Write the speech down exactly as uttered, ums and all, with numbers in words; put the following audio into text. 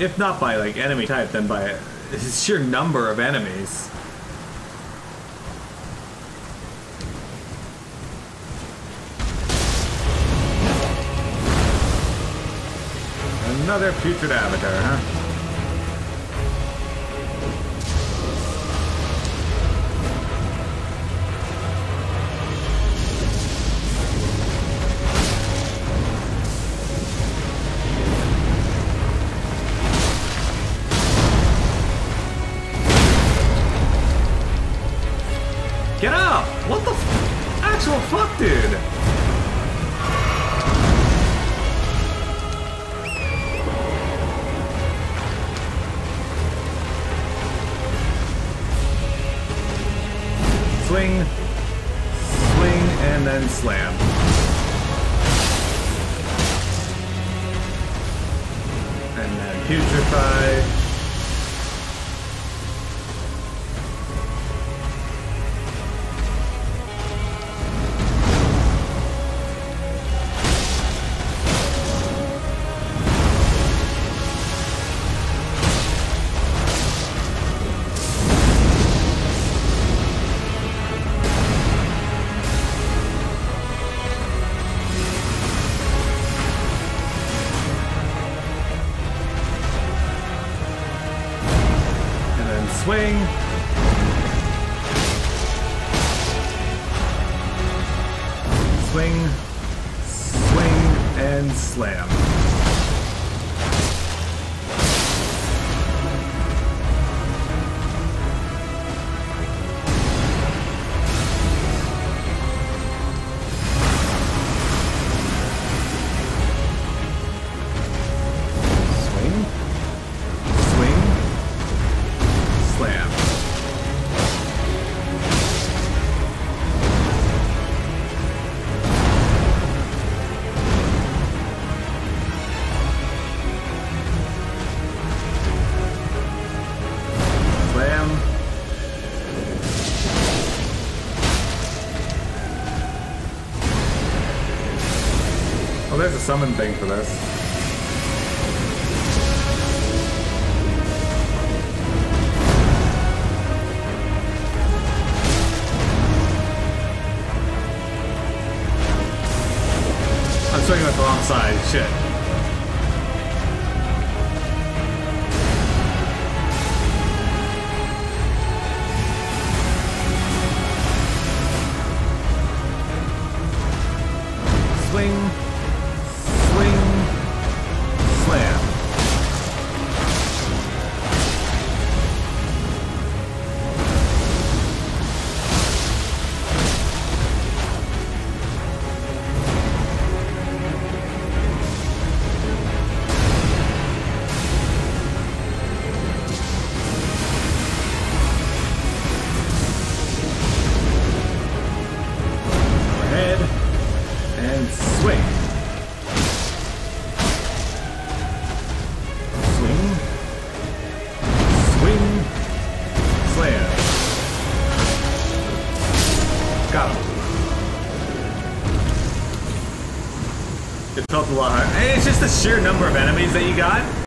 If not by like enemy type, then by a sheer number of enemies. Another putrid avatar, huh? Get up! What the f- actual fuck, dude? Swing, swing, and then slam. And then putrefy. Swing. Swing. Swing and slam. Oh, there's a summon thing for this. I'm swinging with the wrong side. Shit. Swing. It felt a lot harder. Hey, it's just the sheer number of enemies that you got.